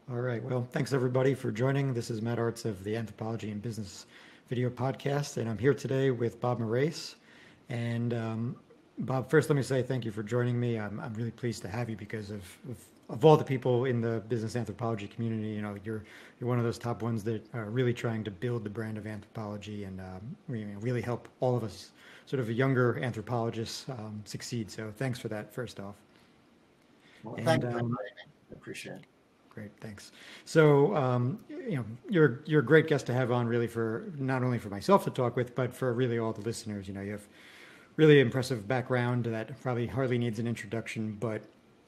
All right. Well, thanks everybody for joining. This is Matt Artz of the Anthropology and Business Video Podcast, and I'm here today with Bob Morais. And Bob, first let me say thank you for joining me. I'm really pleased to have you because of all the people in the business anthropology community. You know, you're one of those top ones that are really trying to build the brand of anthropology and really help all of us, sort of younger anthropologists, succeed. So thanks for that, first off. Well, And thank you for inviting me. I appreciate it. Great, thanks. So, you're a great guest to have on, really, for not only for myself to talk with, but for really all the listeners. You know, you have really impressive background that probably hardly needs an introduction, but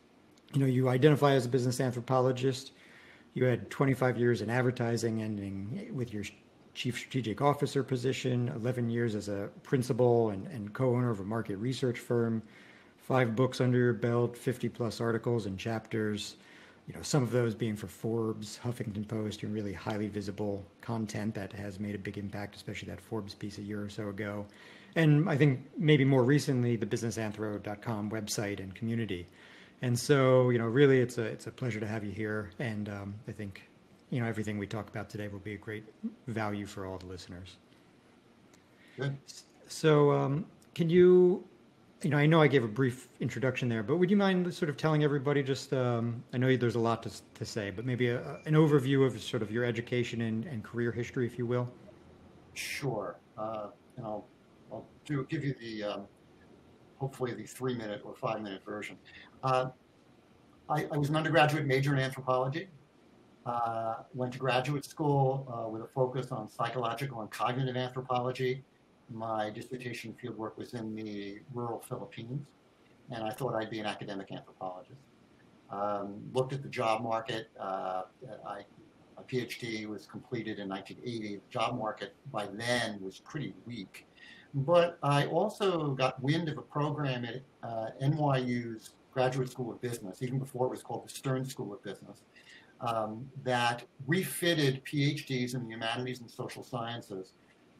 you identify as a business anthropologist. You had 25 years in advertising, ending with your chief strategic officer position, 11 years as a principal and co-owner of a market research firm, 5 books under your belt, 50 plus articles and chapters. Some of those being for Forbes, Huffington Post, and really highly visible content that has made a big impact, especially that Forbes piece a year or so ago. And I think maybe more recently, the businessanthro.com website and community. And so, really it's a pleasure to have you here. And I think, everything we talk about today will be a great value for all the listeners. Good. So can you, I know I gave a brief introduction there, but would you mind sort of telling everybody just, I know there's a lot to say, but maybe an overview of sort of your education and career history, if you will? Sure. And I'll give you the hopefully the 3-minute or 5-minute version. I was an undergraduate major in anthropology. Went to graduate school with a focus on psychological and cognitive anthropology. My dissertation fieldwork was in the rural Philippines, and I thought I'd be an academic anthropologist. Looked at the job market. My PhD was completed in 1980. The job market by then was pretty weak. But I also got wind of a program at NYU's Graduate School of Business, even before it was called the Stern School of Business, that refitted PhDs in the humanities and social sciences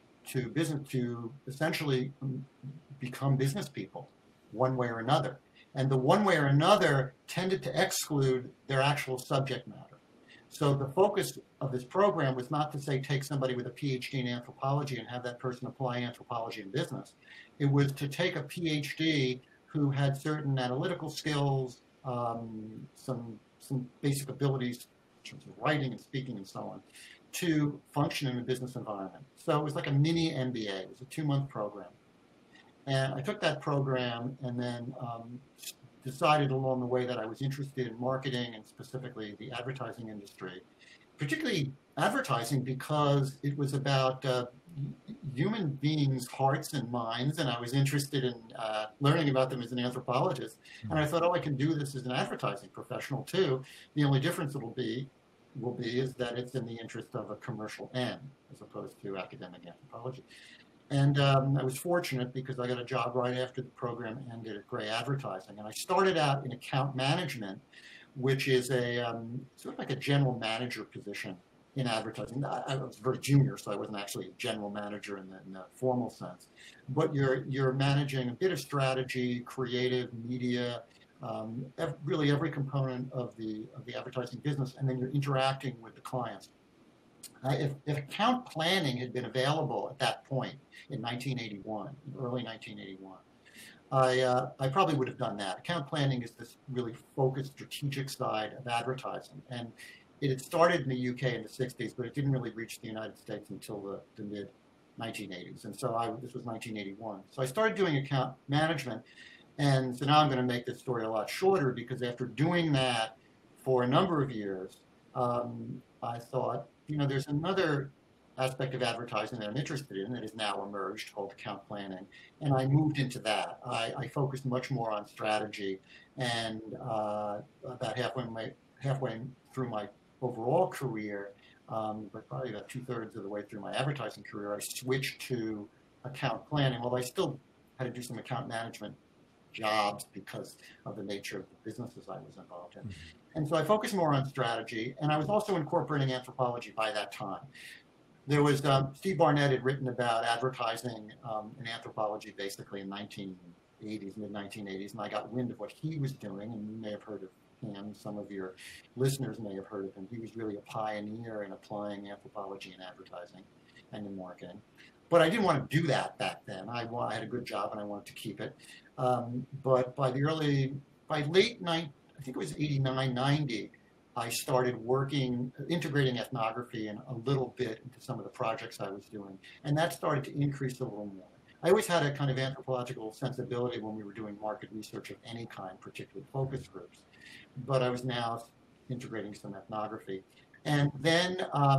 to essentially become business people one way or another. And the one way or another tended to exclude their actual subject matter. So the focus of this program was not to say take somebody with a PhD in anthropology and have that person apply anthropology in business. It was to take a PhD who had certain analytical skills, some basic abilities in terms of writing and speaking and so on, to function in a business environment. So it was like a mini MBA. It was a 2-month program. And I took that program and then decided along the way that I was interested in marketing and specifically the advertising industry, particularly advertising because it was about human beings' hearts and minds, and I was interested in learning about them as an anthropologist. And I thought, I can do this as an advertising professional too. The only difference will be is that it's in the interest of a commercial end as opposed to academic anthropology. And I was fortunate because I got a job right after the program ended at Gray Advertising. And I started out in account management, which is a sort of like a general manager position in advertising. I was very junior, so I wasn't actually a general manager in the formal sense. But you're managing a bit of strategy, creative, media, really every component of the advertising business, and then you're interacting with the clients. If account planning had been available at that point in 1981, early 1981, I probably would have done that. Account planning is this really focused strategic side of advertising, and it had started in the UK in the 60s, but it didn't really reach the United States until the mid 1980s, and so this was 1981. So I started doing account management. And so now I'm going to make this story a lot shorter because after doing that for a number of years, I thought, there's another aspect of advertising that I'm interested in that has now emerged called account planning. And I moved into that. I focused much more on strategy. And about halfway through my overall career, but probably about 2/3 of the way through my advertising career, I switched to account planning. Well, I still had to do some account management jobs because of the nature of the businesses I was involved in. And so I focused more on strategy, and I was also incorporating anthropology by that time. There was, Steve Barnett had written about advertising in anthropology basically in 1980s, mid-1980s, and I got wind of what he was doing, and you may have heard of and some of your listeners may have heard of him. He was really a pioneer in applying anthropology in advertising and in marketing. But I didn't want to do that back then. I had a good job and I wanted to keep it. But by late I think it was 89, 90, I started integrating ethnography and a little bit into some of the projects I was doing. And that started to increase a little more. I always had a kind of anthropological sensibility when we were doing market research of any kind, particularly focus groups. But I was now integrating some ethnography. And then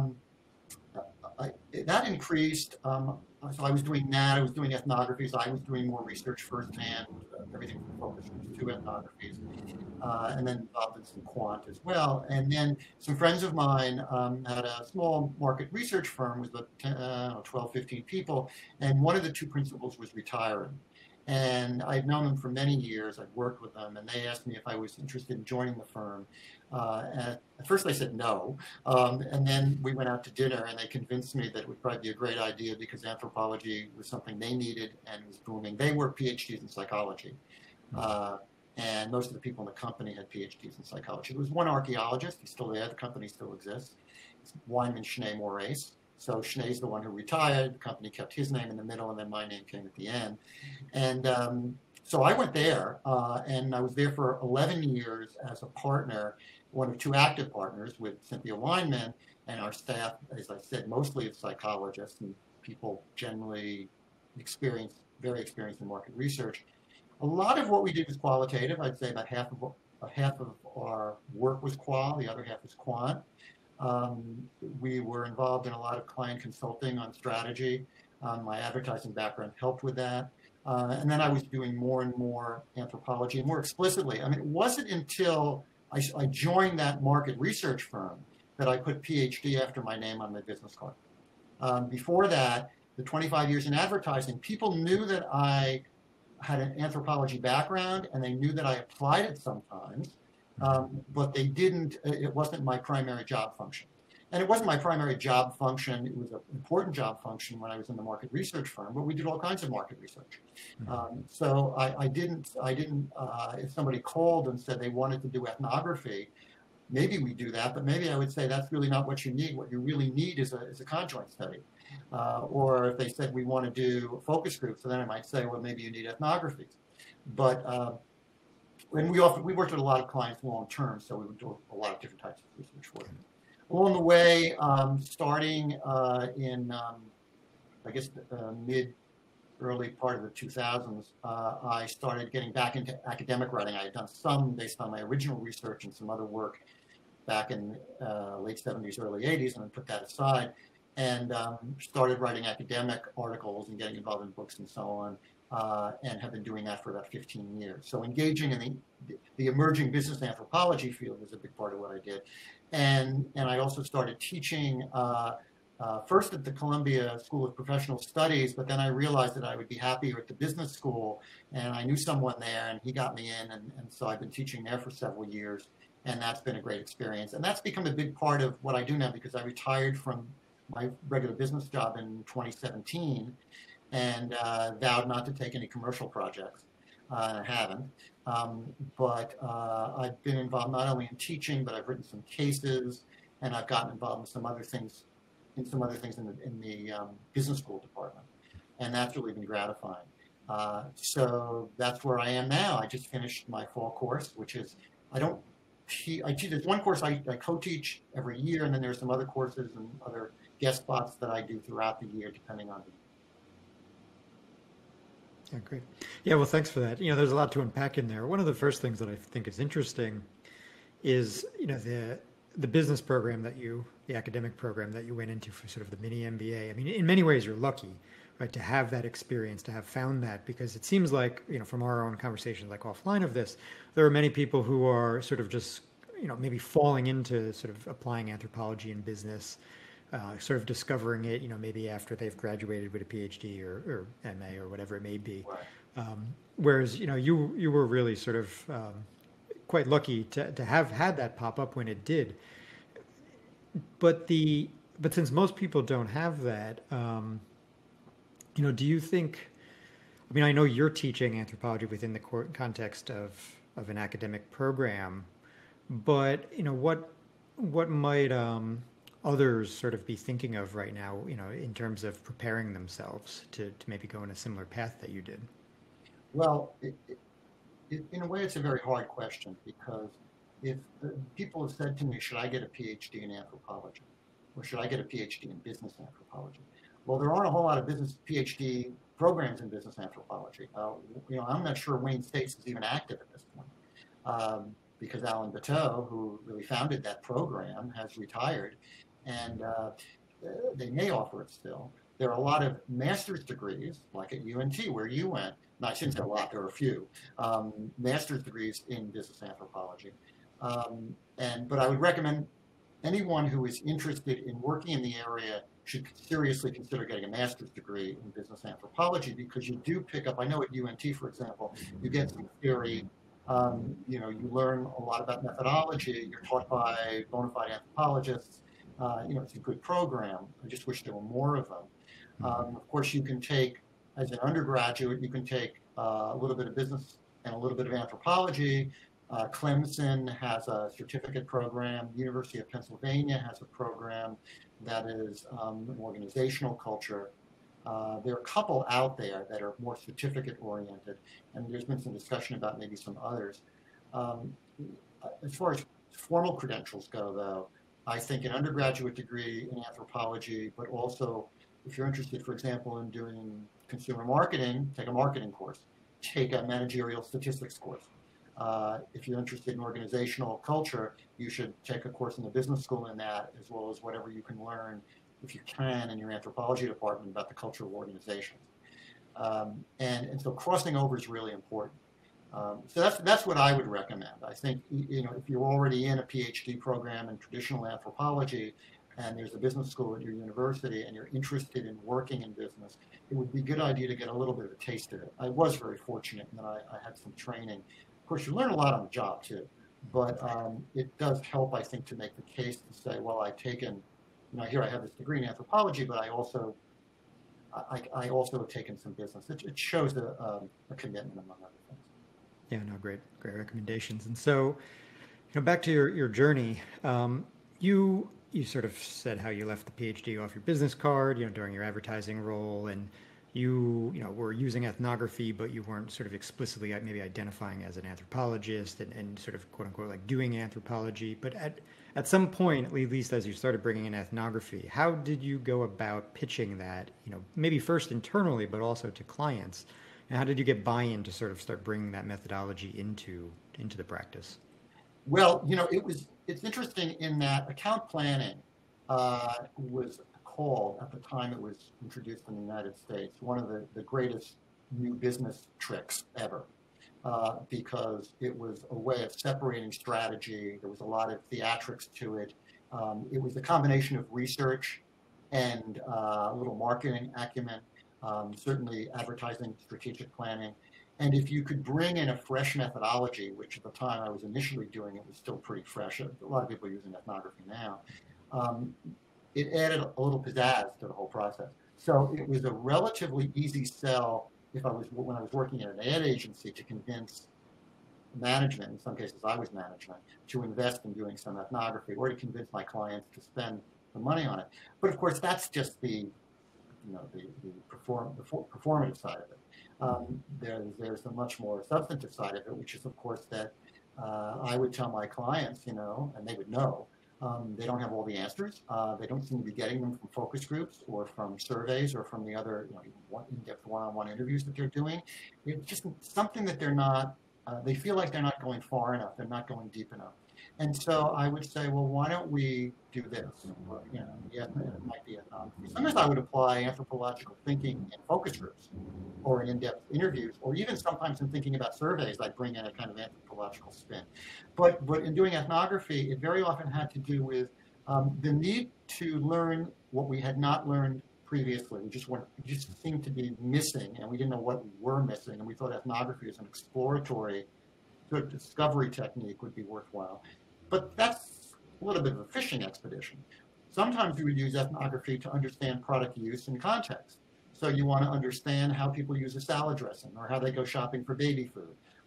that increased. So I was doing that. I was doing ethnographies. I was doing more research firsthand, everything from focus groups to ethnographies, and then involved in some quant as well. And then some friends of mine had a small market research firm with about 12, 15 people, and one of the two principals was retiring. And I'd known them for many years. I'd worked with them, and they asked me if I was interested in joining the firm. At first I said no, and then we went out to dinner, and they convinced me that it would probably be a great idea because anthropology was something they needed and was booming. They were PhDs in psychology, and most of the people in the company had PhDs in psychology. There was one archaeologist. He's still there. The company still exists. It's Wyman Schnee Morais. So Schnee's the one who retired. The company kept his name in the middle, and then my name came at the end. And so I went there, and I was there for 11 years as a partner, one of two active partners with Cynthia Weinman, and our staff, as I said, mostly of psychologists and people generally very experienced in market research. A lot of what we did was qualitative. I'd say about half of our work was qual, the other half was quant. We were involved in a lot of client consulting on strategy. My advertising background helped with that. And then I was doing more and more anthropology, and more explicitly. I mean, it wasn't until I joined that market research firm that I put PhD after my name on my business card. Before that, the 25 years in advertising, people knew that I had an anthropology background, and they knew that I applied it sometimes. But it wasn't my primary job function. And it wasn't my primary job function. It was an important job function when I was in the market research firm, but we did all kinds of market research. So I didn't, if somebody called and said they wanted to do ethnography, maybe we do that, but maybe I would say that's really not what you need. What you really need is a conjoint study. Or if they said we want to do focus groups, so then I might say, well, maybe you need ethnography. But and we worked with a lot of clients long term, so we would do a lot of different types of research for them. Along the way, starting in, I guess, early part of the 2000s, I started getting back into academic writing. I had done some based on my original research and some other work back in late 70s, early 80s, and I put that aside and started writing academic articles and getting involved in books and so on. And have been doing that for about 15 years. So engaging in the emerging business anthropology field was a big part of what I did. And I also started teaching first at the Columbia School of Professional Studies, but then I realized that I would be happier at the business school, and I knew someone there, and he got me in, and so I've been teaching there for several years, and that's been a great experience. And that's become a big part of what I do now because I retired from my regular business job in 2017, and vowed not to take any commercial projects, and I haven't. But I've been involved not only in teaching, but I've written some cases, and I've gotten involved in some other things in the business school department, and that's really been gratifying. So that's where I am now. I just finished my fall course, which is I teach. There's one course I co-teach every year, and then there's some other courses and other guest spots that I do throughout the year, depending on the. Yeah, great. Yeah, well, thanks for that. There's a lot to unpack in there. One of the first things that I think is interesting is, the business program the academic program that you went into for sort of the mini MBA. I mean, in many ways, you're lucky, right, to have that experience, to have found that, because it seems like, from our own conversations, like offline of this, there are many people who are sort of just, maybe falling into sort of applying anthropology in business, sort of discovering it, maybe after they've graduated with a PhD or MA or whatever it may be. Right. Whereas, you were really sort of quite lucky to have had that pop up when it did. But since most people don't have that, do you think, I know you're teaching anthropology within the context of an academic program, But what might others sort of be thinking of right now, in terms of preparing themselves to maybe go in a similar path that you did? Well, in a way, it's a very hard question because if people have said to me, should I get a PhD in anthropology? Or should I get a PhD in business anthropology? Well, there aren't a whole lot of business PhD programs in business anthropology. I'm not sure Wayne States is even active at this point because Alan Bateau, who really founded that program, has retired, and they may offer it still. There are a lot of master's degrees, like at UNT, where you went. No, I shouldn't say a lot, there are a few master's degrees in business anthropology. But I would recommend anyone who is interested in working in the area should seriously consider getting a master's degree in business anthropology because you do pick up, I know at UNT, for example, you get some theory, you learn a lot about methodology, you're taught by bona fide anthropologists, it's a good program. I just wish there were more of them. Of course, you can take, as an undergraduate, you can take a little bit of business and a little bit of anthropology. Clemson has a certificate program. University of Pennsylvania has a program that is organizational culture. There are a couple out there that are more certificate oriented, and there's been some discussion about maybe some others. As far as formal credentials go, though, I think an undergraduate degree in anthropology, but also if you're interested, for example, in doing consumer marketing, take a marketing course, take a managerial statistics course. If you're interested in organizational culture, you should take a course in the business school in that, as well as whatever you can learn, if you can, in your anthropology department about the culture of organizations. And so crossing over is really important. So that's what I would recommend. I think if you're already in a PhD program in traditional anthropology, and there's a business school at your university, and you're interested in working in business, it would be a good idea to get a little bit of a taste of it. I was very fortunate in that I had some training. Of course, you learn a lot on the job too, but it does help, I think, to make the case to say, well, I've taken, here I have this degree in anthropology, but I also have taken some business. It shows a commitment, among other things. Yeah, no, great recommendations. And so, back to your journey, you sort of said how you left the PhD off your business card, during your advertising role, and you were using ethnography, but you weren't sort of explicitly maybe identifying as an anthropologist and sort of quote unquote like doing anthropology. But at some point, at least as you started bringing in ethnography, how did you go about pitching that? Maybe first internally, but also to clients. And how did you get buy-in to sort of start bringing that methodology into the practice? Well, it's interesting in that account planning was called, at the time it was introduced in the United States, one of the greatest new business tricks ever, because it was a way of separating strategy. There was a lot of theatrics to it. It was a combination of research and a little marketing acumen, certainly advertising, strategic planning. And if you could bring in a fresh methodology, which at the time I was initially doing, it was still pretty fresh. A lot of people are using ethnography now. It added a little pizzazz to the whole process. So it was a relatively easy sell when I was working at an ad agency to convince management, in some cases I was management, to invest in doing some ethnography or to convince my clients to spend the money on it. But of course, that's just the performative side of it. There's a much more substantive side of it, which is, of course, that I would tell my clients, and they would know, they don't have all the answers. They don't seem to be getting them from focus groups or from surveys or from the other in-depth one-on-one interviews that they're doing. It's just something that they're not, they feel like they're not going far enough. They're not going deep enough. And so I would say, well, why don't we do this? Or, it might be ethnography. Sometimes I would apply anthropological thinking in focus groups or in in-depth interviews, or even sometimes in thinking about surveys, I'd bring in a kind of anthropological spin. But in doing ethnography, it very often had to do with the need to learn what we had not learned previously. We just seemed to be missing, and we didn't know what we were missing, and we thought ethnography as an exploratory sort of discovery technique would be worthwhile. But that's a little bit of a fishing expedition. Sometimes we would use ethnography to understand product use and context. So you want to understand how people use a salad dressing, or how they go shopping for baby food,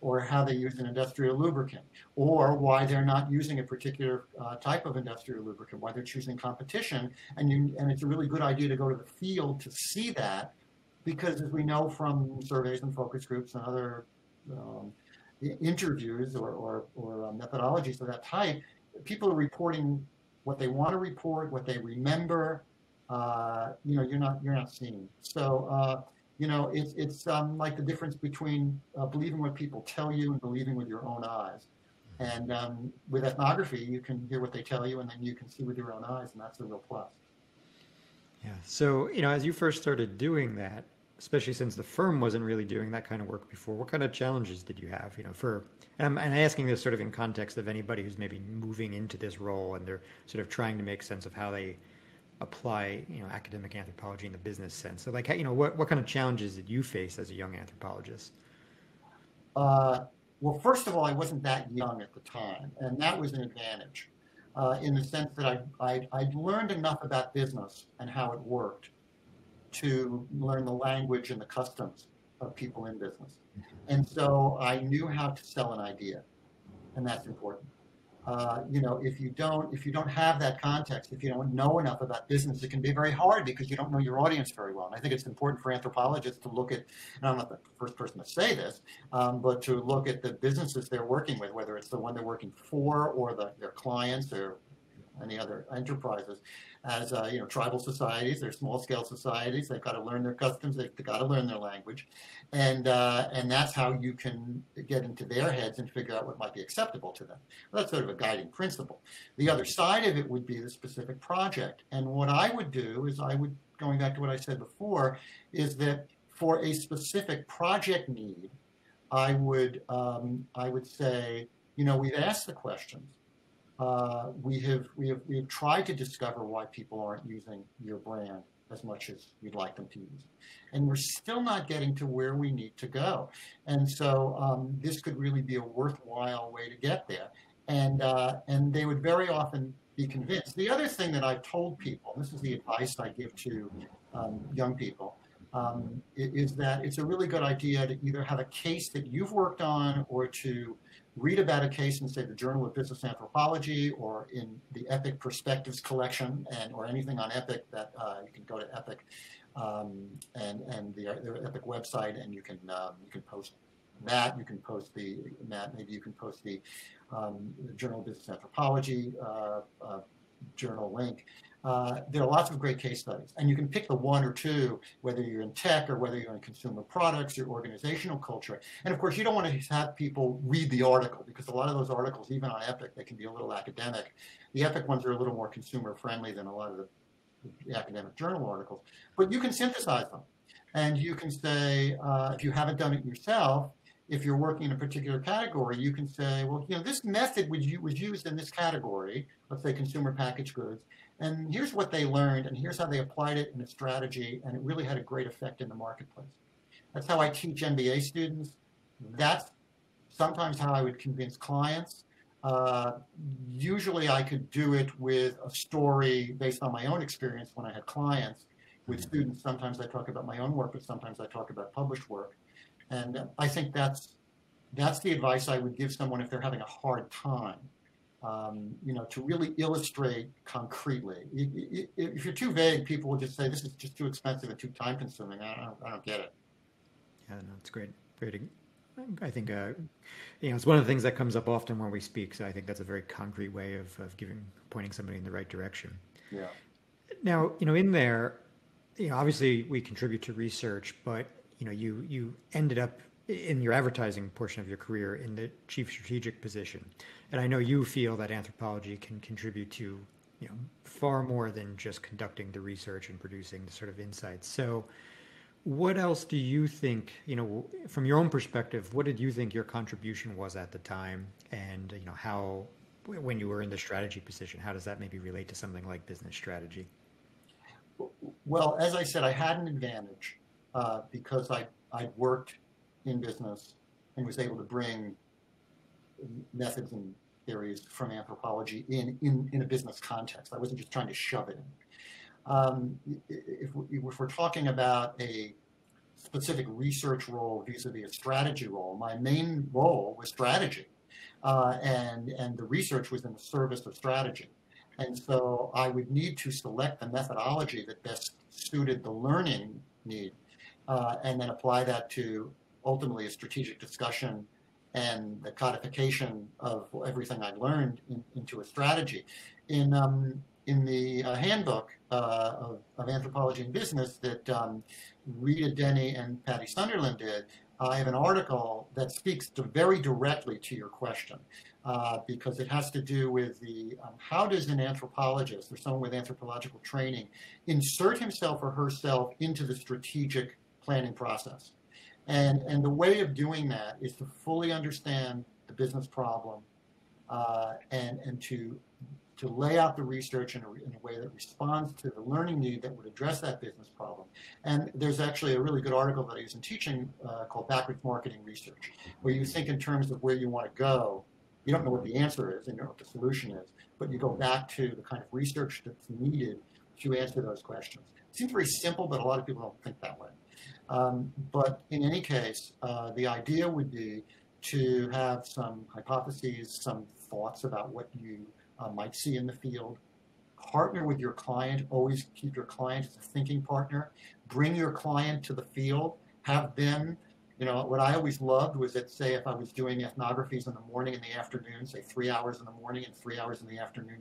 or how they use an industrial lubricant, or why they're not using a particular type of industrial lubricant, why they're choosing competition. And it's a really good idea to go to the field to see that, because as we know from surveys and focus groups and other interviews or methodologies of that type, people are reporting what they want to report, what they remember. You're not seeing. So it's like the difference between believing what people tell you and believing with your own eyes. And with ethnography, you can hear what they tell you, and then you can see with your own eyes, and that's a real plus. Yeah. So, as you first started doing that, especially since the firm wasn't really doing that kind of work before, what kind of challenges did you have, and I'm asking this sort of in context of anybody who's maybe moving into this role and they're sort of trying to make sense of how they apply, academic anthropology in the business sense. So like, what kind of challenges did you face as a young anthropologist? Well, first of all, I wasn't that young at the time, and that was an advantage in the sense that I'd learned enough about business and how it worked to learn the language and the customs of people in business. And so I knew how to sell an idea, and that's important. If you don't have that context, if you don't know enough about business, it can be very hard because you don't know your audience very well. And I think it's important for anthropologists to look at, and I'm not the first person to say this, but to look at the businesses they're working with, whether it's the one they're working for or their clients or any other enterprises, as tribal societies, they're small-scale societies. They've got to learn their customs. They've got to learn their language, and that's how you can get into their heads and figure out what might be acceptable to them. Well, that's sort of a guiding principle. The other side of it would be the specific project, and what I would do is going back to what I said before, is that for a specific project need, I would say, we've asked the questions. We have tried to discover why people aren't using your brand as much as you'd like them to use it. And we're still not getting to where we need to go. And so this could really be a worthwhile way to get there. And they would very often be convinced. The other thing that I've told people, and this is the advice I give to young people, is that it's a really good idea to either have a case that you've worked on or to read about a case in, say, the Journal of Business Anthropology or in the Epic Perspectives collection, or anything on Epic that you can go to Epic and their Epic website, and you can post that. You can post maybe you can post the Journal of Business Anthropology journal link. There are lots of great case studies, and you can pick the one or two, whether you're in tech or whether you're in consumer products or organizational culture. And of course, you don't want to have people read the article, because a lot of those articles, even on Epic, they can be a little academic. The Epic ones are a little more consumer friendly than a lot of the academic journal articles. But you can synthesize them, and you can say, if you haven't done it yourself, if you're working in a particular category, you can say, well, this method was used in this category, let's say consumer packaged goods, and here's what they learned, and here's how they applied it in a strategy, and it really had a great effect in the marketplace. That's how I teach MBA students. That's sometimes how I would convince clients. Usually I could do it with a story based on my own experience when I had clients. With students, sometimes I talk about my own work, but sometimes I talk about published work. And I think that's the advice I would give someone if they're having a hard time, to really illustrate concretely. If you're too vague, people will just say, this is just too expensive and too time consuming. I don't get it. Yeah, no, it's great. I think, it's one of the things that comes up often when we speak. So I think that's a very concrete way of pointing somebody in the right direction. Yeah. Now, in there, obviously we contribute to research, but you ended up in your advertising portion of your career in the chief strategic position. And I know you feel that anthropology can contribute to, far more than just conducting the research and producing the sort of insights. So what else do you think, from your own perspective, what did you think your contribution was at the time? And, how, when you were in the strategy position, how does that maybe relate to something like business strategy? Well, as I said, I had an advantage because I'd worked in business and was able to bring methods and theories from anthropology in a business context. I wasn't just trying to shove it in. If we're talking about a specific research role vis-a-vis a strategy role. My main role was strategy, and the research was in the service of strategy. And so I would need to select the methodology that best suited the learning need, and then apply that to ultimately a strategic discussion and the codification of everything I learned into a strategy. In the handbook of Anthropology and Business that Rita Denny and Patty Sunderland did, I have an article that speaks very directly to your question, because it has to do with how does an anthropologist or someone with anthropological training insert himself or herself into the strategic planning process. And the way of doing that is to fully understand the business problem, and to lay out the research in a way that responds to the learning need that would address that business problem. And there's actually a really good article that I use in teaching called Backwards Marketing Research, where you think in terms of where you want to go. You don't know what the answer is and you don't know what the solution is, but you go back to the kind of research that's needed to answer those questions. It seems very simple, but a lot of people don't think that way. But in any case, the idea would be to have some hypotheses, some thoughts about what you might see in the field. Partner with your client. Always keep your client as a thinking partner. Bring your client to the field. Have them, what I always loved was that, say, if I was doing ethnographies in the morning and the afternoon, say 3 hours in the morning and 3 hours in the afternoon,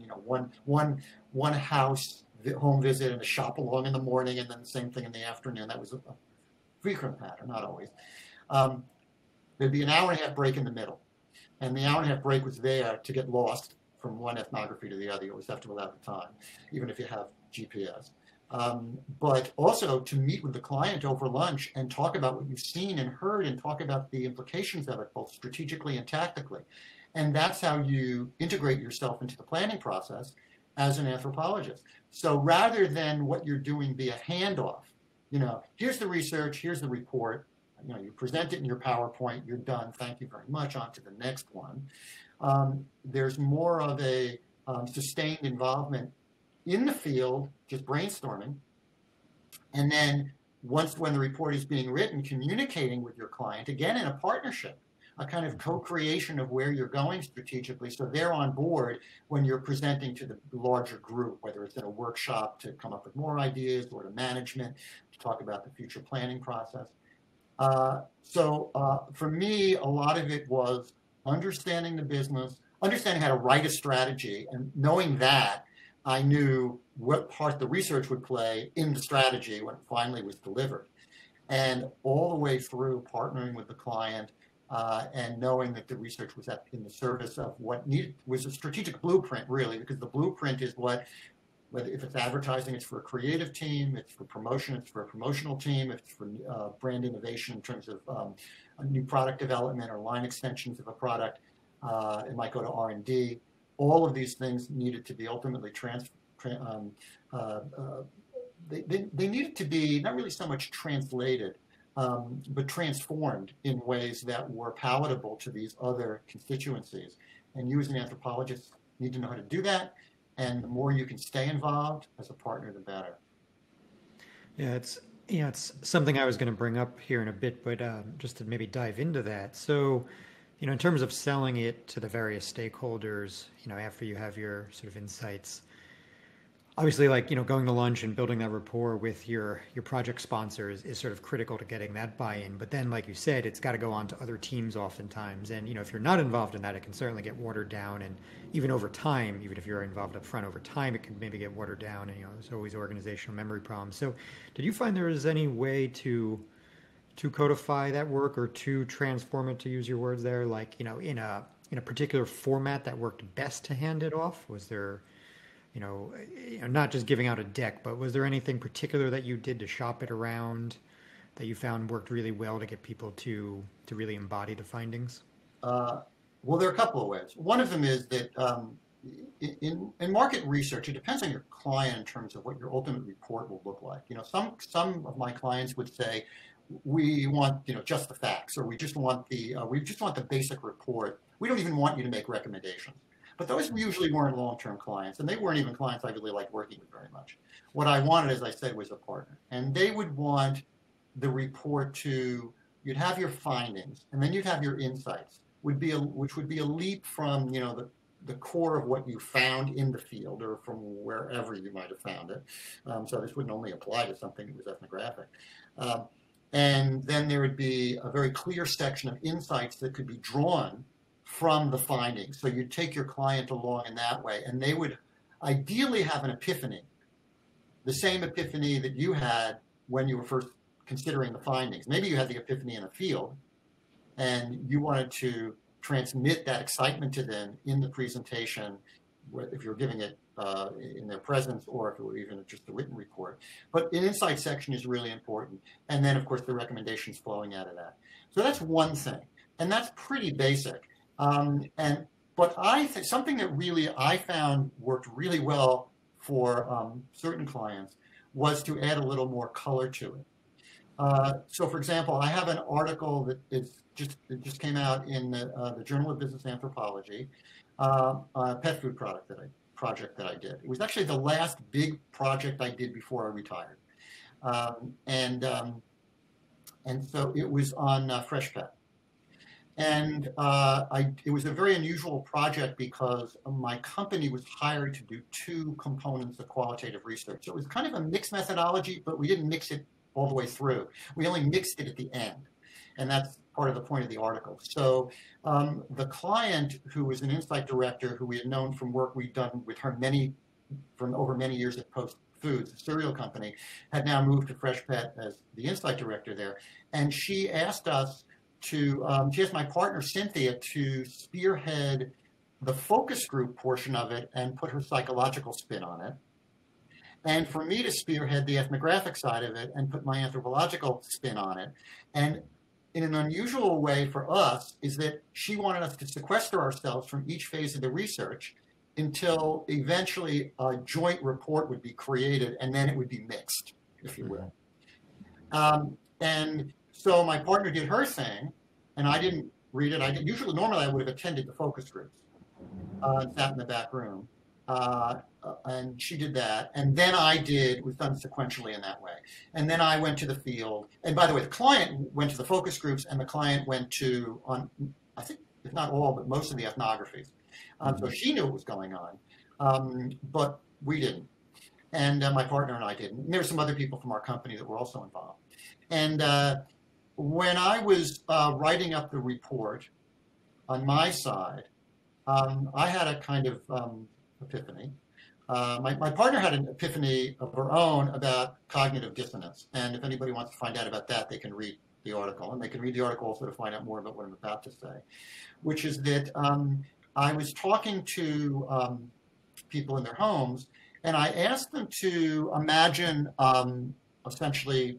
one house home visit and a shop along in the morning, and then the same thing in the afternoon. That was a frequent pattern, not always. There'd be an hour and a half break in the middle, and the hour and a half break was there to get lost from one ethnography to the other. You always have to allow the time, even if you have GPS. But also to meet with the client over lunch and talk about what you've seen and heard and talk about the implications of it, both strategically and tactically. And that's how you integrate yourself into the planning process as an anthropologist. So rather than what you're doing be a handoff, here's the research, here's the report, you present it in your PowerPoint, you're done, thank you very much, on to the next one. There's more of a sustained involvement in the field, just brainstorming. And then when the report is being written, communicating with your client, again in a partnership, a kind of co-creation of where you're going strategically, so they're on board when you're presenting to the larger group, whether it's in a workshop to come up with more ideas or to management to talk about the future planning process. So for me, a lot of it was understanding the business, understanding how to write a strategy, and knowing that I knew what part the research would play in the strategy when it finally was delivered. And all the way through partnering with the client, and knowing that the research was in the service of what was a strategic blueprint, really, because the blueprint is whether if it's advertising, it's for a creative team, it's for promotion, it's for a promotional team, if it's for brand innovation in terms of a new product development or line extensions of a product, it might go to R&D. All of these things needed to be ultimately they needed to be not really so much translated, but transformed in ways that were palatable to these other constituencies. And you as an anthropologist need to know how to do that. And the more you can stay involved as a partner, the better. Yeah, it's something I was going to bring up here in a bit, but just to maybe dive into that. So, in terms of selling it to the various stakeholders, after you have your sort of insights, obviously, going to lunch and building that rapport with your project sponsors is sort of critical to getting that buy-in. But then, like you said, it's got to go on to other teams oftentimes. And, if you're not involved in that, it can certainly get watered down. And even over time, even if you're involved up front over time, it can maybe get watered down. And, there's always organizational memory problems. So did you find there was any way to codify that work or to transform it, to use your words there, in a particular format that worked best to hand it off? Was there... not just giving out a deck, but was there anything particular that you did to shop it around that you found worked really well to get people to really embody the findings? Well, there are a couple of ways. One of them is that in market research, it depends on your client in terms of what your ultimate report will look like. Some of my clients would say, we want just the facts, or we just want the basic report. We don't even want you to make recommendations. But those usually weren't long-term clients, and they weren't even clients I really liked working with very much. What I wanted, as I said, was a partner. And they would want the report to, you'd have your findings, and then you'd have your insights, which would be a leap from, the core of what you found in the field or from wherever you might have found it. So this wouldn't only apply to something that was ethnographic. And then there would be a very clear section of insights that could be drawn from the findings. So you'd take your client along in that way, and they would ideally have an epiphany, the same epiphany that you had when you were first considering the findings. Maybe you had the epiphany in a field, and you wanted to transmit that excitement to them in the presentation, if you're giving it in their presence, or if it were even just a written report. But an insight section is really important. And then, of course, the recommendations flowing out of that. So that's one thing. And that's pretty basic. But something that really I found worked really well for certain clients was to add a little more color to it. So, for example, I have an article that just came out in the Journal of Business Anthropology, a pet food project that I did. It was actually the last big project I did before I retired, and so it was on Fresh Pet. And it was a very unusual project because my company was hired to do two components of qualitative research. So it was kind of a mixed methodology, but we didn't mix it all the way through. We only mixed it at the end. And that's part of the point of the article. So the client, who was an insight director, who we had known from work we'd done with her from over many years at Post Foods, a cereal company, had now moved to Fresh Pet as the insight director there. And she asked us she asked my partner, Cynthia, to spearhead the focus group portion of it and put her psychological spin on it. And for me to spearhead the ethnographic side of it and put my anthropological spin on it. And in an unusual way for us is that she wanted us to sequester ourselves from each phase of the research until eventually a joint report would be created, and then it would be mixed, if you will. And so my partner did her thing, and I didn't read it. Normally I would have attended the focus groups and sat in the back room. And she did that. And then it was done sequentially in that way. And then I went to the field. And by the way, the client went to the focus groups, and the client went to, I think, if not all, but most of the ethnographies. So she knew what was going on, but we didn't. And my partner and I didn't. And there were some other people from our company that were also involved. And when I was writing up the report on my side, I had a kind of epiphany. My partner had an epiphany of her own about cognitive dissonance. And if anybody wants to find out about that, they can read the article. And they can read the article also to find out more about what I'm about to say, which is that I was talking to people in their homes, and I asked them to imagine essentially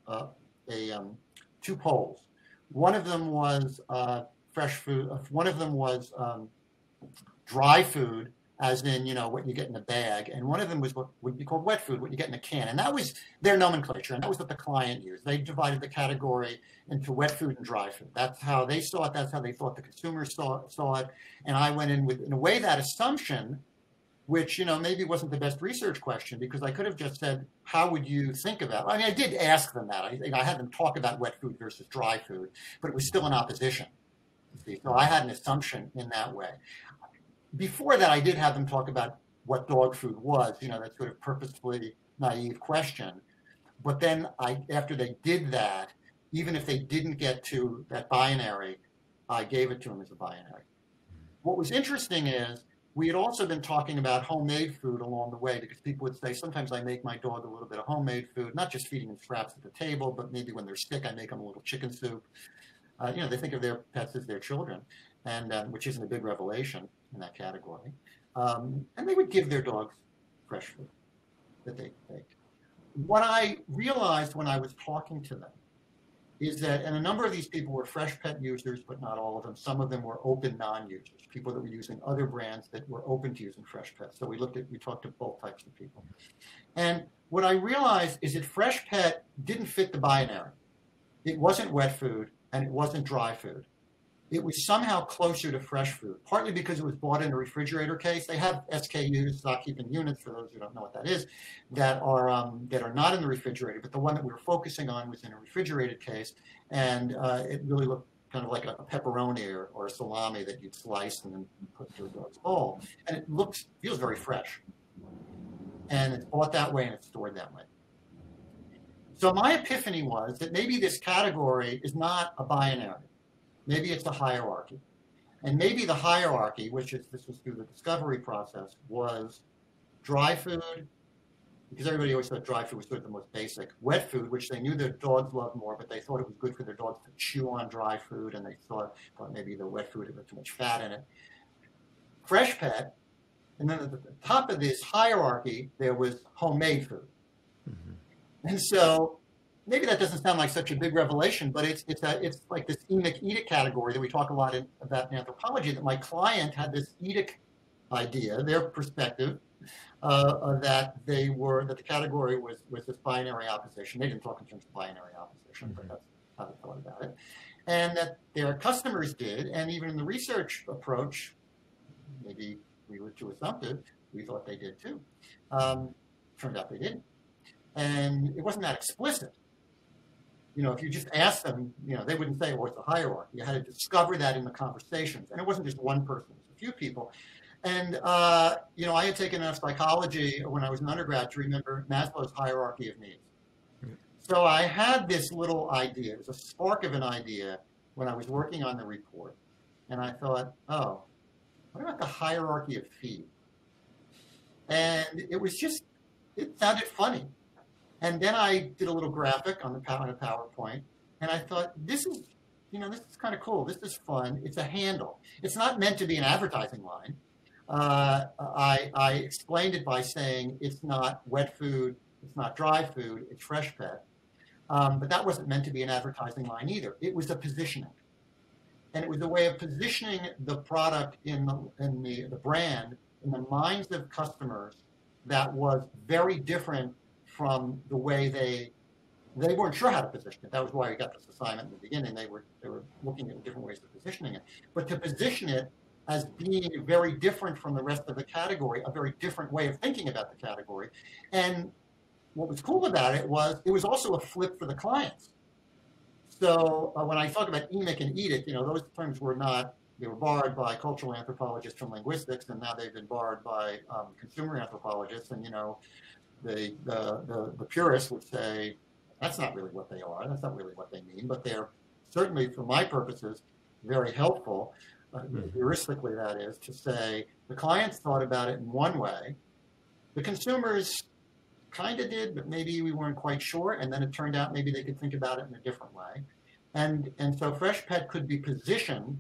two poles. One of them was fresh food. One of them was dry food, as in, what you get in a bag. And one of them was what would be called wet food, what you get in a can. And that was their nomenclature. And that was what the client used. They divided the category into wet food and dry food. That's how they saw it. That's how they thought the consumers saw it. And I went in with, in a way, that assumption, which, maybe wasn't the best research question, because I could have just said, how would you think about it? I mean, I did ask them that. I had them talk about wet food versus dry food, but it was still in opposition. So I had an assumption in that way. Before that, I did have them talk about what dog food was, that sort of purposefully naive question. But then after they did that, even if they didn't get to that binary, I gave it to them as a binary. What was interesting is we had also been talking about homemade food along the way, because people would say, sometimes I make my dog a little bit of homemade food, not just feeding them scraps at the table, but maybe when they're sick, I make them a little chicken soup. They think of their pets as their children, and which isn't a big revelation in that category. And they would give their dogs fresh food that they baked. What I realized when I was talking to them is that, and a number of these people were Fresh Pet users, but not all of them. Some of them were open non-users, people that were using other brands that were open to using Fresh Pet. So we talked to both types of people. And what I realized is that Fresh Pet didn't fit the binary. It wasn't wet food, and it wasn't dry food. it was somehow closer to fresh food, partly because it was bought in a refrigerator case. They have SKUs, stock keeping units, for those who don't know what that is, that are not in the refrigerator, but the one that we were focusing on was in a refrigerated case, and it really looked kind of like a pepperoni or a salami that you'd slice and then put into a dog's bowl. And it feels very fresh. And it's bought that way and it's stored that way. So my epiphany was that maybe this category is not a binary. Maybe it's a hierarchy. And maybe the hierarchy, this was through the discovery process, was dry food, because everybody always thought dry food was sort of the most basic. Wet food, which they knew their dogs loved more, but they thought it was good for their dogs to chew on dry food, and they thought maybe the wet food had too much fat in it. Fresh pet, and then at the top of this hierarchy, there was homemade food. Mm-hmm. And so maybe that doesn't sound like such a big revelation, but it's like this eat-it category that we talk a lot about in anthropology, that my client had this eat-it idea, their perspective, that the category was this binary opposition. They didn't talk in terms of binary opposition, but that's how they thought about it. And that their customers did, and even in the research approach, maybe we were too assumptive, we thought they did too. Turned out they didn't. And it wasn't that explicit. If you just asked them, they wouldn't say, well, it's a hierarchy. You had to discover that in the conversations. And it wasn't just one person, it was a few people. And, I had taken enough psychology when I was an undergrad to remember Maslow's hierarchy of needs. So I had this little idea. It was a spark of an idea when I was working on the report. And I thought, oh, what about the hierarchy of feed? And it sounded funny. And then I did a little graphic on a PowerPoint, and I thought, this is kind of cool. This is fun. It's a handle. It's not meant to be an advertising line. I explained it by saying it's not wet food, it's not dry food, it's fresh pet. But that wasn't meant to be an advertising line either. It was a positioning. And it was a way of positioning the product in the brand in the minds of customers that was very different from the way they weren't sure how to position it. That was why we got this assignment in the beginning. They were looking at different ways of positioning it. But to position it as being very different from the rest of the category, a very different way of thinking about the category. And what was cool about it was also a flip for the clients. So when I talk about EMIC and EDIC, those terms were barred by cultural anthropologists from linguistics, and now they've been barred by consumer anthropologists. And the purists would say that's not really what they are. That's not really what they mean. But they're certainly, for my purposes, very helpful. Heuristically, that is to say, the clients thought about it in one way. The consumers kind of did, but maybe we weren't quite sure. And then it turned out maybe they could think about it in a different way. And so fresh pet could be positioned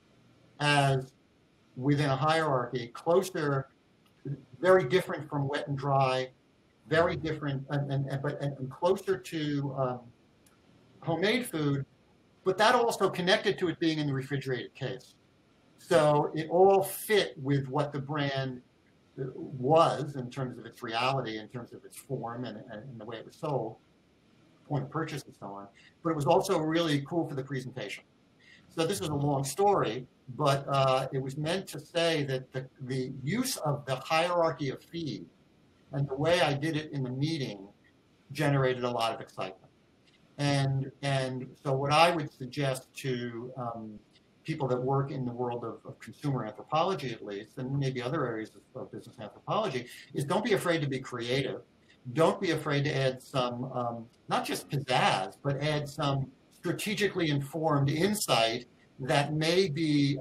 as within a hierarchy, closer, very different from wet and dry, very different, and closer to homemade food, but that also connected to it being in the refrigerated case. So it all fit with what the brand was in terms of its reality, in terms of its form and the way it was sold, point of purchase and so on. But it was also really cool for the presentation. So this is a long story, but it was meant to say that the use of the hierarchy of feed and the way I did it in the meeting generated a lot of excitement. And so what I would suggest to people that work in the world of consumer anthropology, at least, and maybe other areas of business anthropology, is don't be afraid to be creative. Don't be afraid to add some, not just pizzazz, but add some strategically informed insight that may be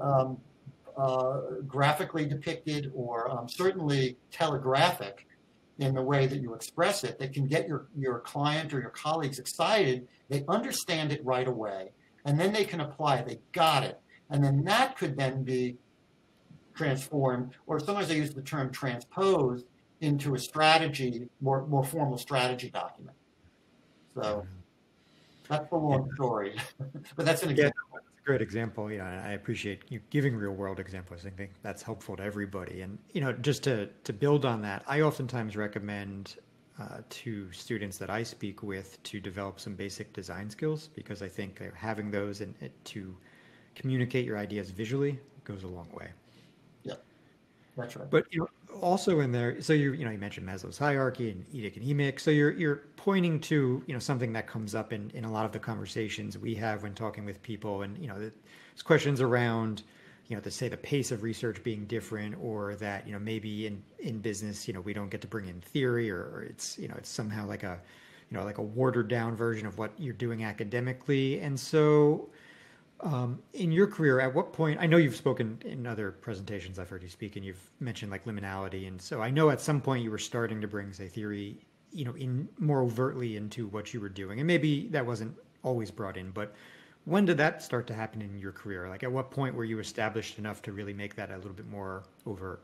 graphically depicted or certainly telegraphic in the way that you express it, that can get your client or your colleagues excited. They understand it right away, and then they can apply it. They got it. And then that could then be transformed, or sometimes I use the term transposed, into a strategy, more formal strategy document. So that's the long story, but that's an example. Yeah, that's a great example. And I appreciate you giving real world examples. I think that's helpful to everybody. And, just to build on that, I oftentimes recommend to students that I speak with to develop some basic design skills, because I think having those and to communicate your ideas visually goes a long way. Yeah, that's right. But also in there, so you mentioned Maslow's hierarchy and Edic and Emic. So you're pointing to something that comes up in a lot of the conversations we have when talking with people, and there's questions around to say the pace of research being different, or that maybe in business we don't get to bring in theory, or it's somehow like a like a watered down version of what you're doing academically. And so in your career, at what point, I know you've spoken in other presentations I've heard you speak, and you've mentioned like liminality. And so I know at some point you were starting to bring, say, theory, in more overtly into what you were doing. And maybe that wasn't always brought in, but when did that start to happen in your career? Like at what point were you established enough to really make that a little bit more overt?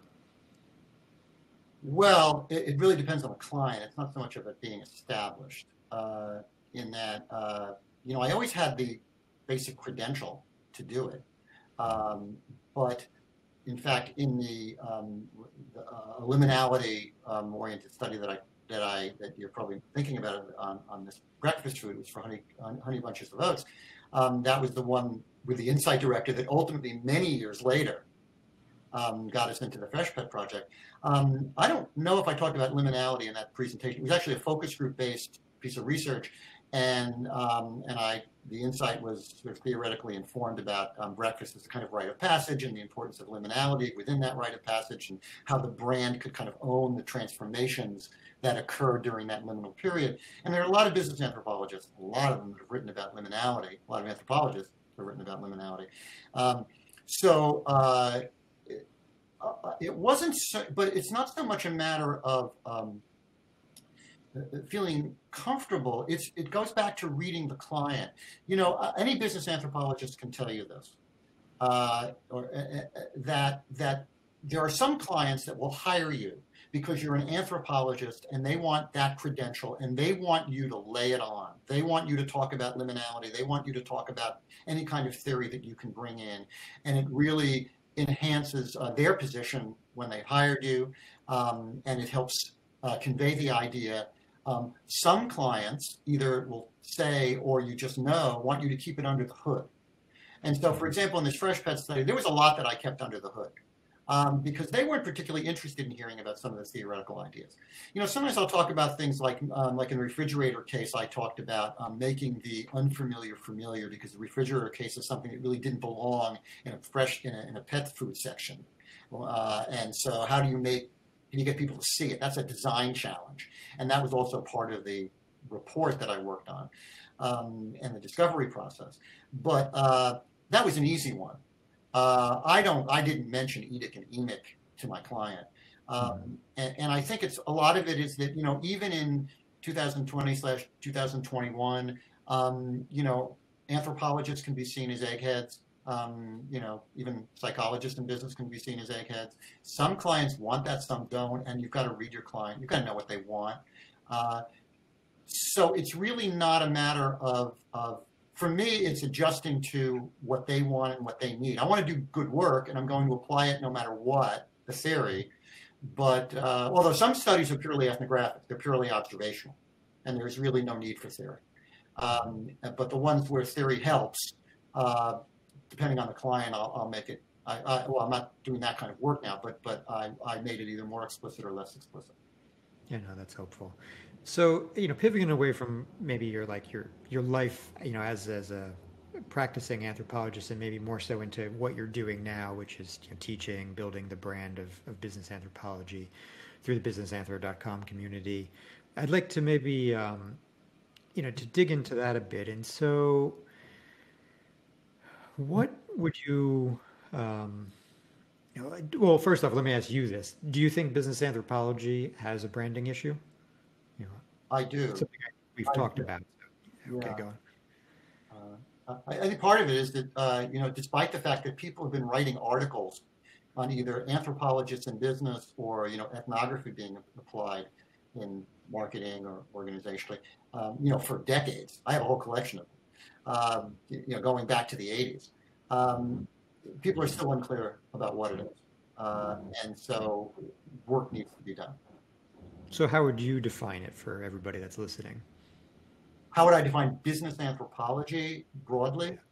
Well, it really depends on the client. It's not so much of it being established, in that, I always had the basic credential to do it. But in fact, in the liminality oriented study that you're probably thinking about on this breakfast food, was for honey bunches of oats. That was the one with the insight director that ultimately, many years later, got us into the Fresh Pet project. I don't know if I talked about liminality in that presentation. It was actually a focus group based piece of research, and the insight was sort of theoretically informed about breakfast as a kind of rite of passage, and the importance of liminality within that rite of passage, and how the brand could kind of own the transformations that occurred during that liminal period. And there are a lot of business anthropologists, a lot of them that have written about liminality, a lot of anthropologists have written about liminality. It wasn't, but it's not so much a matter of feeling comfortable. It goes back to reading the client. Any business anthropologist can tell you this, that there are some clients that will hire you because you're an anthropologist and they want that credential and they want you to lay it on. They want you to talk about liminality. They want you to talk about any kind of theory that you can bring in, and it really enhances their position when they hired you, and it helps convey the idea. Some clients either will say, or you just know, want you to keep it under the hood. And so, for example, in this Fresh Pet study, there was a lot that I kept under the hood, because they weren't particularly interested in hearing about some of the theoretical ideas. Sometimes I'll talk about things like in the refrigerator case, I talked about making the unfamiliar familiar, because the refrigerator case is something that really didn't belong in a pet food section. And so how do you get people to see it? That's a design challenge. And that was also part of the report that I worked on, and the discovery process. But that was an easy one. I didn't mention Edic and Emic to my client. And I think a lot of it is that, even in 2020/2021, anthropologists can be seen as eggheads. Even psychologists in business can be seen as eggheads. Some clients want that, some don't, and you've got to read your client. You've got to know what they want. So it's really not a matter of for me, it's adjusting to what they want and what they need. I want to do good work, and I'm going to apply it no matter what, the theory. But although some studies are purely ethnographic, they're purely observational, and there's really no need for theory. But the ones where theory helps, depending on the client, I'll make it. I'm not doing that kind of work now, but I made it either more explicit or less explicit. Yeah, no, that's helpful. So, pivoting away from maybe your life, as a practicing anthropologist, and maybe more so into what you're doing now, which is teaching, building the brand of business anthropology through the businessanthro.com community. I'd like to maybe, to dig into that a bit. And so what would you, well, first off, let me ask you this. Do you think business anthropology has a branding issue? I do. Something we've talked about. So. Okay, go on. I think part of it is that, despite the fact that people have been writing articles on either anthropologists in business or, ethnography being applied in marketing or organizationally, for decades. I have a whole collection of them, going back to the 80s. People are still unclear about what it is. And so work needs to be done. So how would you define it for everybody that's listening? How would I define business anthropology broadly?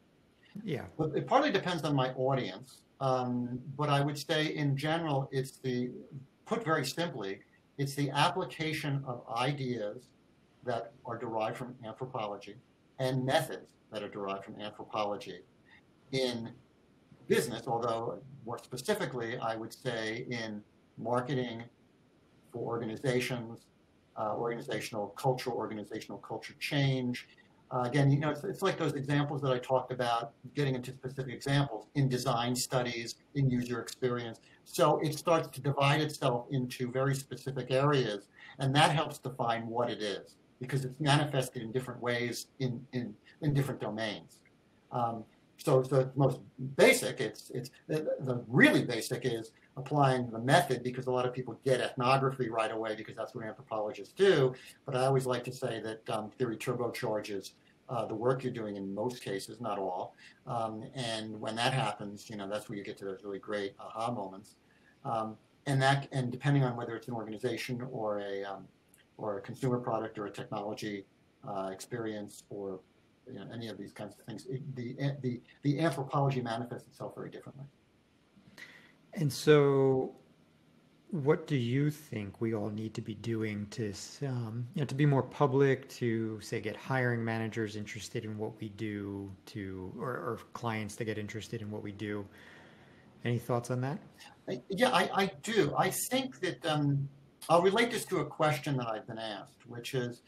Yeah. But it partly depends on my audience. But I would say in general, put very simply, it's the application of ideas that are derived from anthropology and methods that are derived from anthropology in business, although more specifically, I would say in marketing for organizations, organizational culture change. Again, it's like those examples that I talked about, getting into specific examples in design studies, in user experience. So it starts to divide itself into very specific areas, and that helps define what it is, because it's manifested in different ways in different domains. So the most basic, it's the really basic is applying the method, because a lot of people get ethnography right away because that's what anthropologists do. But I always like to say that theory turbocharges the work you're doing in most cases, not all. And when that happens, that's where you get to those really great aha moments. And depending on whether it's an organization or a consumer product or a technology experience or any of these kinds of things, the anthropology manifests itself very differently. And so, what do you think we all need to be doing to, to be more public, to say get hiring managers interested in what we do, or clients to get interested in what we do? Any thoughts on that? Yeah, I do. I think that I'll relate this to a question that I've been asked, which is,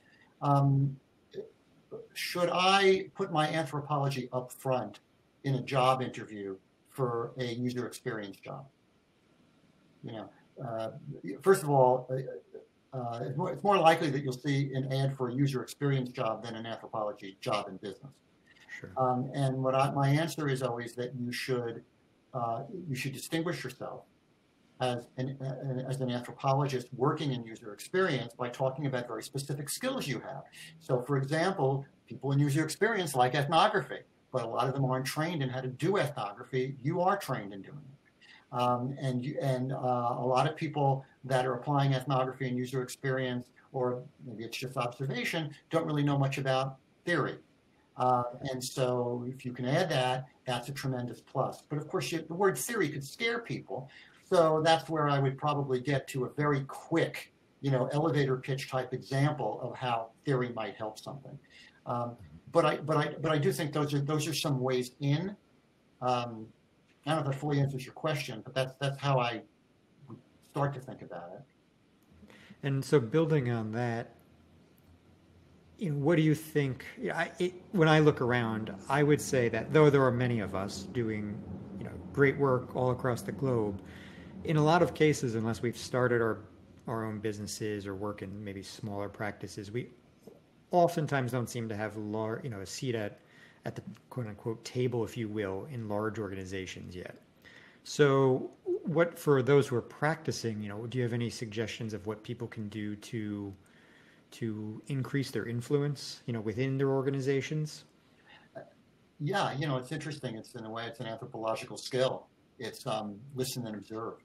should I put my anthropology up front in a job interview for a user experience job? First of all, it's more likely that you'll see an ad for a user experience job than an anthropology job in business. Sure. And my answer is always that you should distinguish yourself as an anthropologist working in user experience by talking about very specific skills you have. So, for example, people in user experience like ethnography, but a lot of them aren't trained in how to do ethnography. You are trained in doing it. And a lot of people that are applying ethnography and user experience, or maybe it's just observation, don't really know much about theory. And so if you can add that, that's a tremendous plus. But of course, the word theory could scare people. So that's where I would probably get to a very quick, elevator pitch type example of how theory might help something. But I do think those are some ways in. I don't know if that fully answers your question, but that's how I would start to think about it. And so, building on that, what do you think? When I look around, I would say that though there are many of us doing, great work all across the globe, in a lot of cases, unless we've started our own businesses or work in maybe smaller practices, we oftentimes don't seem to have a seat at the quote unquote table, if you will, in large organizations yet. So what, for those who are practicing, do you have any suggestions of what people can do to increase their influence, within their organizations? Yeah, it's interesting. In a way, it's an anthropological skill. It's listen and observe.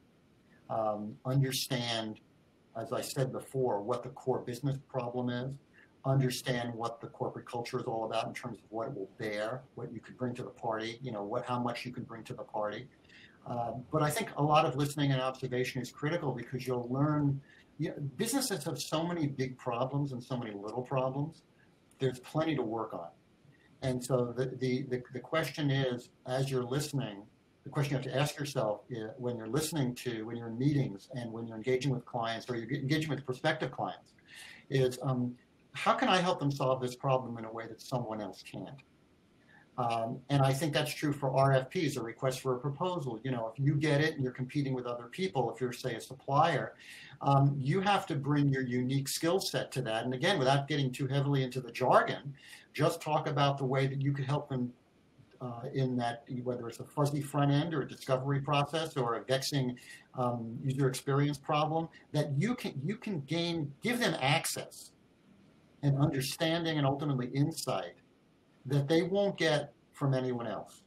Understand, as I said before, what the core business problem is. Understand what the corporate culture is all about in terms of what it will bear, what you could bring to the party, how much you can bring to the party. But I think a lot of listening and observation is critical, because you'll learn. Businesses have so many big problems and so many little problems. There's plenty to work on. And so the question is, as you're listening, the question you have to ask yourself is, when you're listening to, when you're in meetings and when you're engaging with clients or you're engaging with prospective clients, is how can I help them solve this problem in a way that someone else can't? And I think that's true for RFPs, or requests for a proposal. If you get it and you're competing with other people, if you're, say, a supplier, you have to bring your unique skill set to that. And again, without getting too heavily into the jargon, just talk about the way that you could help them in that, whether it's a fuzzy front end or a discovery process or a vexing user experience problem, that you can give them access and understanding and ultimately insight that they won't get from anyone else.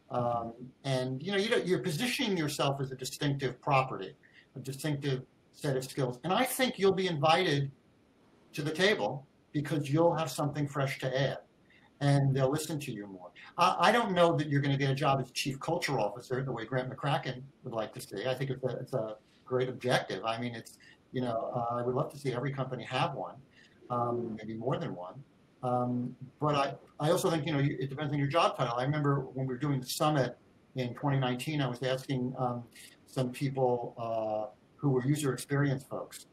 And you're positioning yourself as a distinctive property, a distinctive set of skills. And I think you'll be invited to the table because you'll have something fresh to add. and they'll listen to you more. I don't know that you're going to get a job as chief culture officer the way Grant McCracken would like to see. I think it's a great objective. I mean, I would love to see every company have one, maybe more than one. But I also think, it depends on your job title. I remember when we were doing the summit in 2019, I was asking some people who were user experience folks.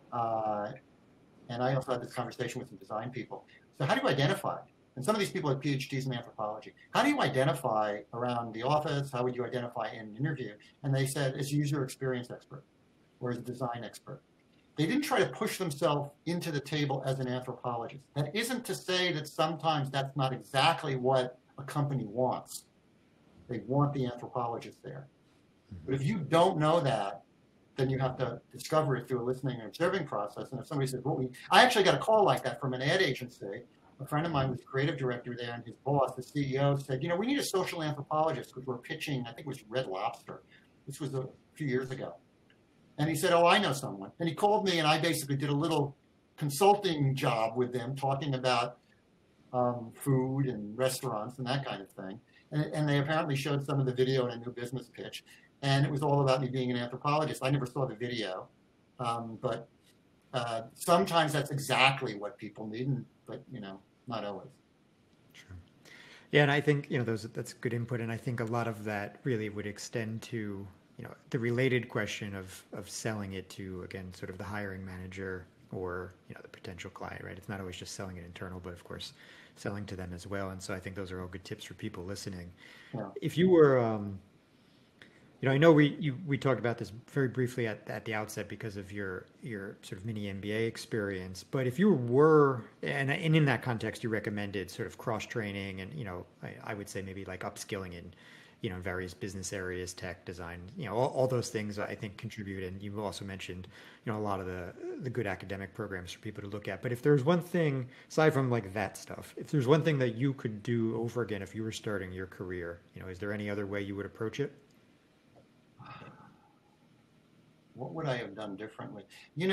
And I also had this conversation with some design people. So how do you identify? And some of these people have PhDs in anthropology. How do you identify around the office? How would you identify in an interview? And they said, as a user experience expert or as a design expert. They didn't try to push themselves into the table as an anthropologist. That isn't to say that sometimes that's not exactly what a company wants. They want the anthropologist there. But if you don't know that, then you have to discover it through a listening and observing process. And if somebody says, I actually got a call like that from an ad agency. A friend of mine was the creative director there, and his boss, the CEO, said, we need a social anthropologist because we're pitching, I think it was Red Lobster. This was a few years ago. And he said, I know someone. And he called me, and I basically did a little consulting job with them, talking about food and restaurants and that kind of thing. And they apparently showed some of the video in a new business pitch. And it was all about me being an anthropologist. I never saw the video. But sometimes that's exactly what people need, but, not always. Sure. Yeah, and I think, that's good input. And I think a lot of that really would extend to, the related question of selling it to, again, sort of the hiring manager or, the potential client, right? It's not always just selling it internal, but of course, selling to them as well. And so I think those are all good tips for people listening. Yeah. If you were, I know we talked about this very briefly at the outset because of your sort of mini MBA experience, but if you were, and in that context, you recommended sort of cross training and, I would say maybe like upskilling in, various business areas, tech, design, all those things I think contribute. And you also mentioned, a lot of the good academic programs for people to look at. But if there's one thing, aside from like that stuff, if there's one thing that you could do over again if you were starting your career, is there any other way you would approach it? What would I have done differently? In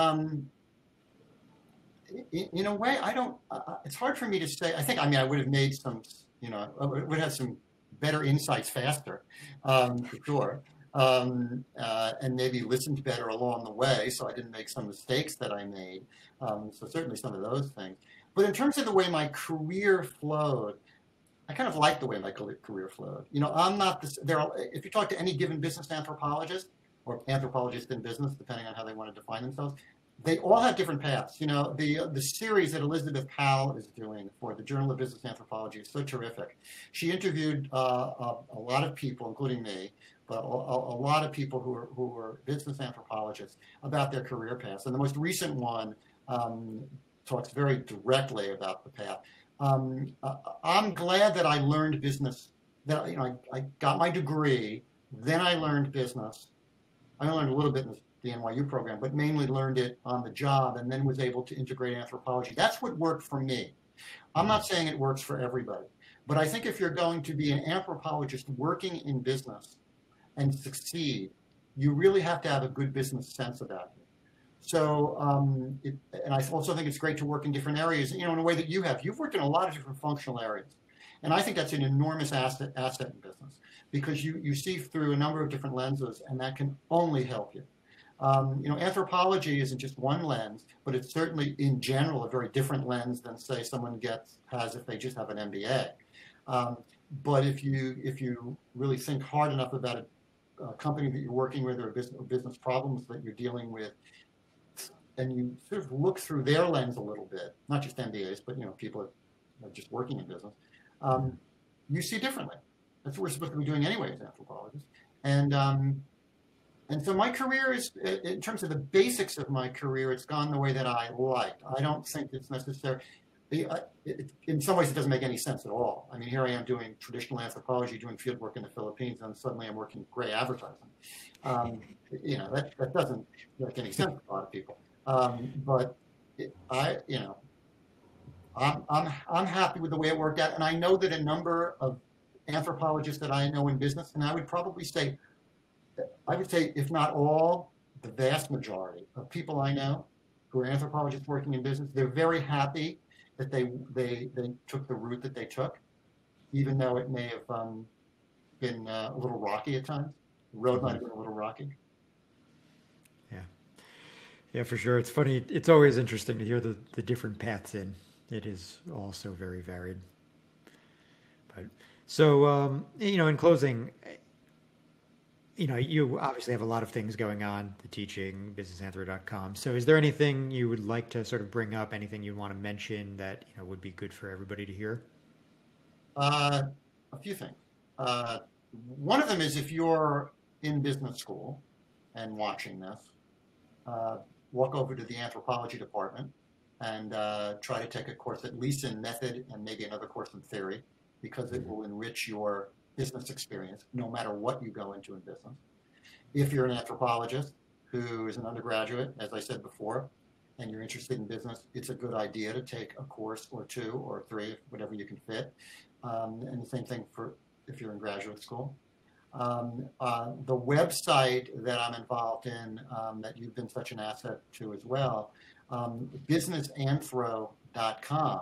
a way, I don't, it's hard for me to say. I would have made some, I would have some better insights faster, for sure. And maybe listened better along the way so I didn't make some mistakes that I made. So certainly some of those things. But in terms of the way my career flowed, I kind of like the way my career flowed. I'm not this, if you talk to any given business anthropologist, or anthropologists in business, depending on how they want to define themselves, they all have different paths. The series that Elizabeth Powell is doing for the Journal of Business Anthropology is so terrific. She interviewed a lot of people, including me, but a lot of people who were business anthropologists about their career paths. And the most recent one talks very directly about the path. I'm glad that I learned business, that I got my degree, then I learned business. I learned a little bit in the NYU program, but mainly learned it on the job and then was able to integrate anthropology. That's what worked for me. I'm not saying it works for everybody, but I think if you're going to be an anthropologist working in business and succeed, you really have to have a good business sense about it. So, and I also think it's great to work in different areas, in a way that you have. You've worked in a lot of different functional areas. And I think that's an enormous asset in business because you see through a number of different lenses, and that can only help you. Anthropology isn't just one lens, but it's certainly in general a very different lens than, say, someone has if they just have an MBA. But if you really think hard enough about a company that you're working with or business problems that you're dealing with, and you sort of look through their lens a little bit, not just MBAs, but people that are just working in business. You see differently. That's what we're supposed to be doing anyway as anthropologists. And so my career is, in terms of the basics of my career, it's gone the way that I liked. I don't think it's necessary. In some ways, it doesn't make any sense at all. I mean, here I am doing traditional anthropology, doing field work in the Philippines, and suddenly I'm working gray advertising. That doesn't make any sense to a lot of people. But I'm happy with the way it worked out, and I know that a number of anthropologists that I know in business, and I would say, if not all, the vast majority of people I know who are anthropologists working in business, they're very happy that they took the route that they took, even though it may have been a little rocky at times. The road might have been a little rocky. Yeah. Yeah, for sure. It's funny. It's always interesting to hear the different paths in. It is also very varied. But so, in closing, you obviously have a lot of things going on, the teaching, businessanthro.com. So is there anything you would like to sort of bring up, anything you want to mention that, would be good for everybody to hear? A few things. One of them is if you're in business school and watching this, walk over to the anthropology department and try to take a course at least in method and maybe another course in theory, because it will enrich your business experience no matter what you go into in business. If you're an anthropologist who is an undergraduate, as I said before, and you're interested in business, it's a good idea to take a course or two or three, whatever you can fit. And the same thing for if you're in graduate school. The website that I'm involved in, that you've been such an asset to as well, businessanthro.com,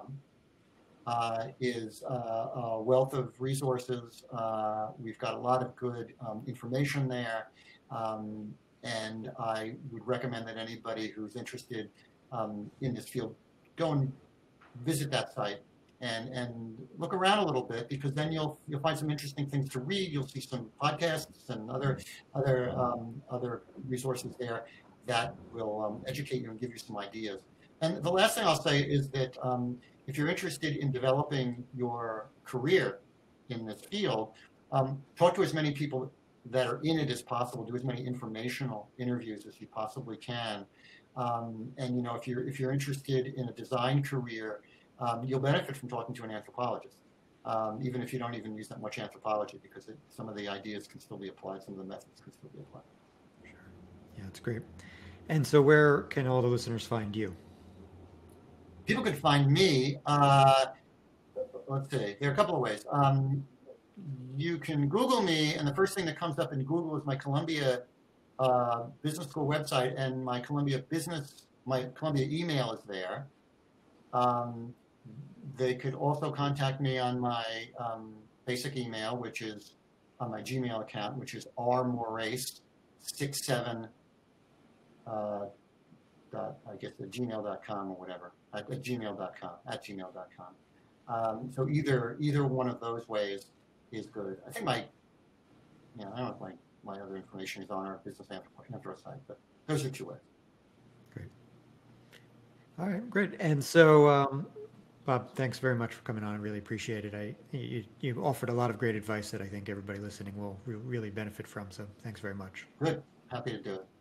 is a wealth of resources. We've got a lot of good information there. And I would recommend that anybody who's interested in this field go and visit that site and look around a little bit, because then you'll find some interesting things to read. You'll see some podcasts and other resources there that will educate you and give you some ideas. And the last thing I'll say is that if you're interested in developing your career in this field, talk to as many people that are in it as possible. Do as many informational interviews as you possibly can. And if you're interested in a design career, you'll benefit from talking to an anthropologist, even if you don't even use that much anthropology, because some of the ideas can still be applied, some of the methods can still be applied. Sure. Yeah, that's great. And so where can all the listeners find you? People can find me, let's see, there are a couple of ways. You can Google me, and the first thing that comes up in Google is my Columbia Business School website, and my Columbia email is there. They could also contact me on my basic email, which is on my Gmail account, which is rmorais67 I guess at gmail.com or whatever, at gmail.com. So either one of those ways is good. I think I don't know if my other information is on our Business Anthro site, but those are two ways. Great. All right, great. And so, Bob, thanks very much for coming on. I really appreciate it. You offered a lot of great advice that I think everybody listening will really benefit from. So thanks very much. Good. Happy to do it.